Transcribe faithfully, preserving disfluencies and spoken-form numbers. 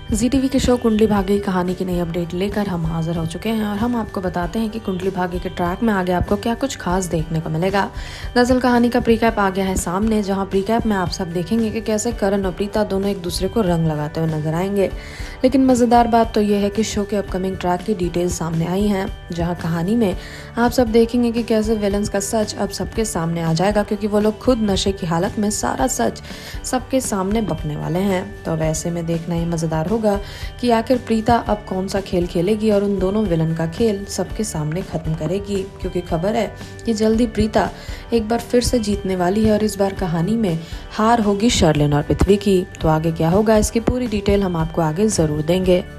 जी TV के show Kundali Bhagya की कहानी की नई अपडेट लेकर हम हाजिर हो चुके हैं और हम आपको बताते हैं कि कुंडली भाग्य के ट्रैक में आगे आपको क्या कुछ खास देखने को मिलेगा। दरअसल कहानी का प्रीकैप आ गया है सामने, जहां प्रीकैप में आप सब देखेंगे कि कैसे करण और प्रीता दोनों एक दूसरे को रंग लगाते हुए नजर आएंगे। लेकिन मजेदार बात तो यह है कि शो के अपकमिंग ट्रैक की डिटेल्स सामने आई हैं, जहाँ कहानी में आप सब देखेंगे कि कैसे विलन्स का सच अब सबके सामने आ जाएगा, क्योंकि वो लोग खुद नशे की हालत में सारा सच सबके सामने बकने वाले हैं। तो अब ऐसे में देखना ही मजेदार होगा कि आखिर प्रीता अब कौन सा खेल खेलेगी और उन दोनों विलन का खेल सबके सामने खत्म करेगी, क्योंकि खबर है कि जल्दी प्रीता एक बार फिर से जीतने वाली है और इस बार कहानी में हार होगी शर्लिन और पृथ्वी की। तो आगे क्या होगा इसकी पूरी डिटेल हम आपको आगे जरूर देंगे।